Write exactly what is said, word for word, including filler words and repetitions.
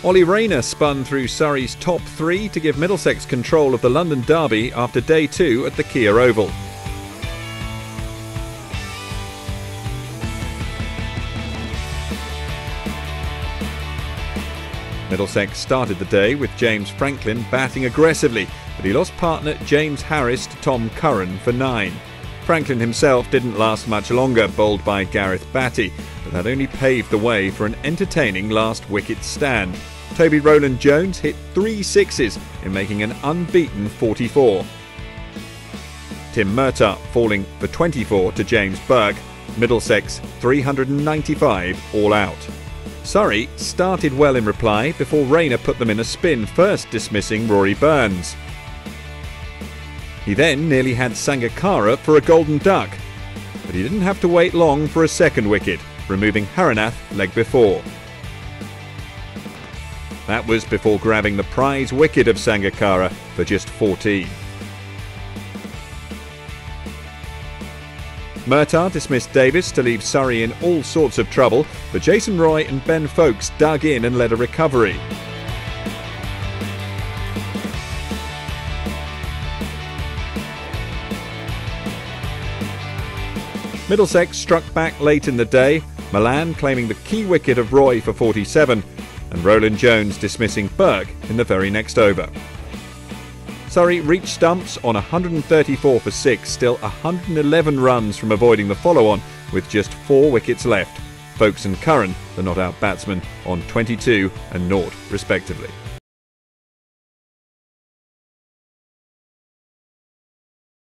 Ollie Rayner spun through Surrey's top three to give Middlesex control of the London Derby after day two at the Kia Oval. Middlesex started the day with James Franklin batting aggressively, but he lost partner James Harris to Tom Curran for nine. Franklin himself didn't last much longer, bowled by Gareth Batty, but that only paved the way for an entertaining last wicket stand. Toby Rowland-Jones hit three sixes in making an unbeaten forty-four. Tim Murtagh falling for twenty-four to James Burke. Middlesex three hundred ninety-five all out. Surrey started well in reply before Rayner put them in a spin, first dismissing Rory Burns. He then nearly had Sangakkara for a golden duck, but he didn't have to wait long for a second wicket, removing Haranath leg before. That was before grabbing the prize wicket of Sangakkara for just fourteen. Murtagh dismissed Davis to leave Surrey in all sorts of trouble, but Jason Roy and Ben Foakes dug in and led a recovery. Middlesex struck back late in the day, Milan claiming the key wicket of Roy for forty-seven, and Rowland-Jones dismissing Burke in the very next over. Surrey reached stumps on one hundred thirty-four for six, still one hundred eleven runs from avoiding the follow-on with just four wickets left. Foakes and Curran, the not-out batsmen, on twenty-two and naught respectively.